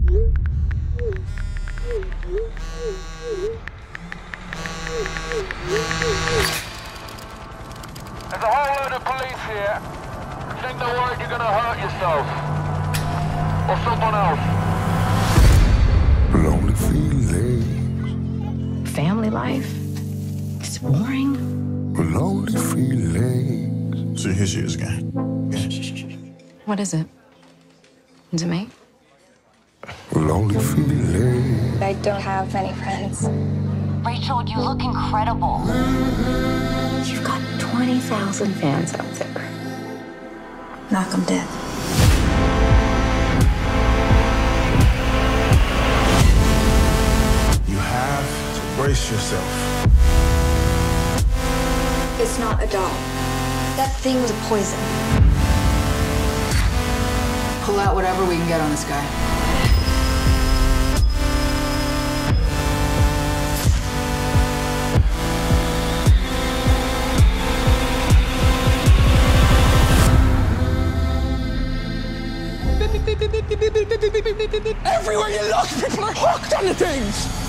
There's a whole load of police here. Think they're worried you're gonna hurt yourself. Or someone else. Lonely feelings. Family life. It's boring. Lonely feelings. So here she is again. What is it? Is it me? Lonely feelings. I don't have many friends. Rachel, you look incredible. You've got 20,000 fans out there. Knock them dead. You have to brace yourself. It's not a doll. That thing was a poison. Pull out whatever we can get on this guy. Everywhere you look, people are hooked on the things.